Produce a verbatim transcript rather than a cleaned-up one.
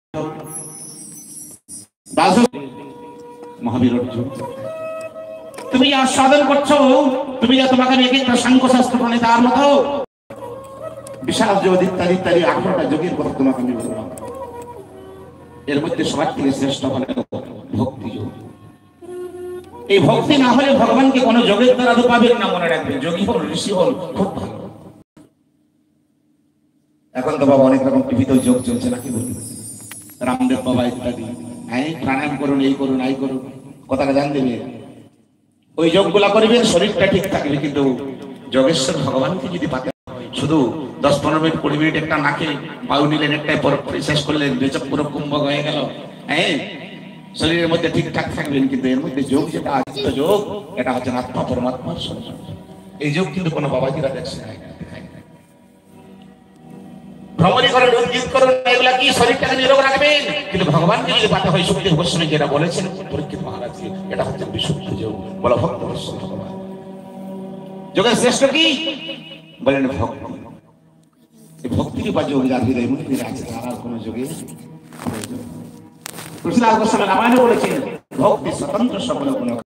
মহাবীর অর্জুন, তুমি যা সাধন করছো, তুমি যা তোমাকে এক একটা সাংখ্য শাস্ত্র প্রণেতার মতো বিশাল যোগ ইত্যাদি ইত্যাদি আঠারোটা যোগের কথা তোমাকে আমি বললাম। এর মধ্যে সবার থেকে শ্রেষ্ঠ হল ভক্তি যোগ। এই ভক্তি না হলে ভগবানকে কোনো যোগের দ্বারা তো পাবেন না, মনে রাখবেন। যোগী হল, ঋষি হল, খুব ভালো। এখন তো বাবা অনেক রকম টিভিতেও যোগ চলছে নাকি, বলতে রামদেব বাবা ইত্যাদি, হ্যাঁ প্রাণায়াম করুন, এই করুন, এই করুন, কথাটা জান দেবে। ওই যোগগুলা করবেন, শরীরটা ঠিক থাকবে। কিন্তু যোগেশ্বর ভগবানকে যদি পাতে শুধু দশ পনেরো মিনিট কুড়ি মিনিট একটা নাকে বায়ু নিলেন, একটাই শেষ করলেন, বেচক পুরো কুম্ভ হয়ে গেল, হ্যাঁ শরীরের মধ্যে ঠিকঠাক থাকবেন। কিন্তু এর মধ্যে যোগ যেটা আছে, যোগ এটা হচ্ছে আত্মা পরমাত্মার সংযোগ। এই যোগ কিন্তু কোনো বাবাজিরা দেখছে না, ভ্রমণী করেন, উদ্গীত করেন, এগুলা কি শরীরটাকে নিরোগ রাখবেন। কিন্তু ভগবানকে যদি পাতে হয়, সুখদেব গোস্বামী যেটা বলেছেন পরীক্ষিত মহারাজকে, এটা হচ্ছে বিশুদ্ধ যোগ। বলো ভক্ত ভগবান যোগের শ্রেষ্ঠ কি বলেন? ভক্তি। এই ভক্তির বা যোগ যার হৃদয় মধ্যে আছে, তার আর কোনো যোগে রামায়ণে বলেছেন ভক্তি স্বতন্ত্র সকল গুণ।